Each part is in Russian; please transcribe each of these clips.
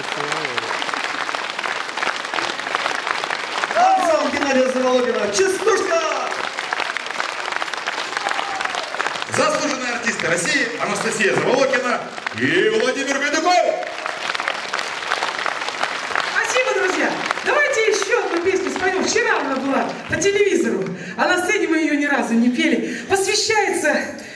Ансамбль Геннадия Заволокина «Частушка». Заслуженные артисты России Анастасия Заволокина и Владимир Бедуков. Спасибо, друзья. Давайте еще одну песню споем. Вчера она была по телевизору, а на сцене мы ее ни разу не пели. Посвящается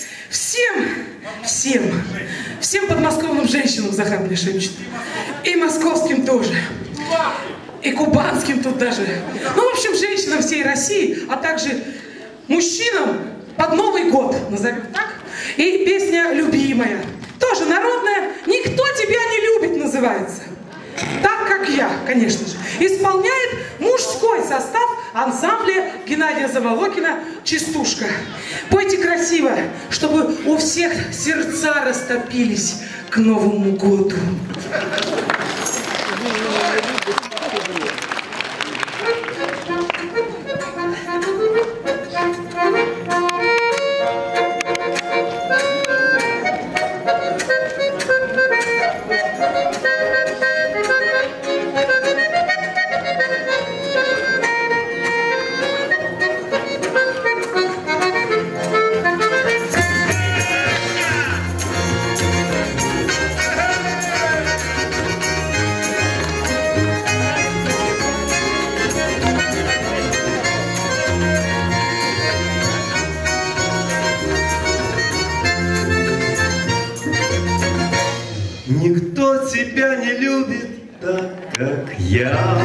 всем подмосковным женщинам, Захар мне шепчет. И московским тоже. И кубанским тут даже. Ну, в общем, женщинам всей России, а также мужчинам под Новый год, назовем так. И песня «Любимая». Тоже народная. «Никто тебя не любит» называется. Так, как я, конечно же. Исполняет мужской состав ансамбля Геннадия Заволокина «Частушка». Пойте красиво, чтобы у всех сердца растопились к Новому году. Никто тебя не любит так, как я.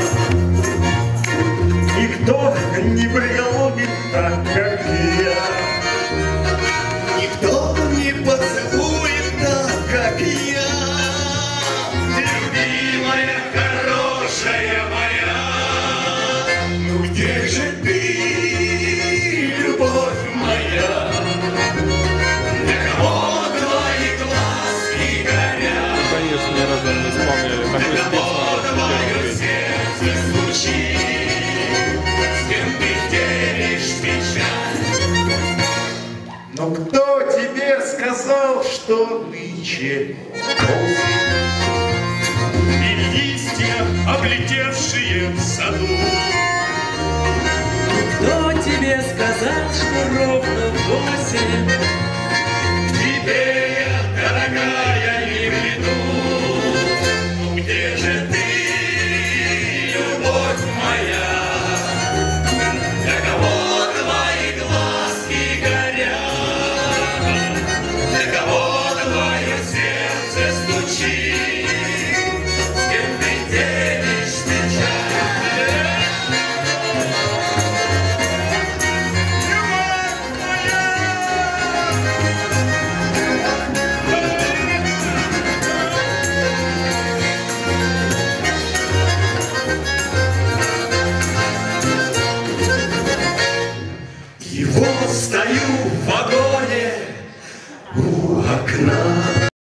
Никто не приголубит так, как я. Никто не поцелует так, как я. Любимая, хорошая моя, ну где же ты, любовь моя? Для кого твои глазки горят? Конечно, ни разу не исполняли такой спец. Но кто тебе сказал, что нынче осень? И листья, облетевшие в саду. Кто тебе сказал, что ровно в 8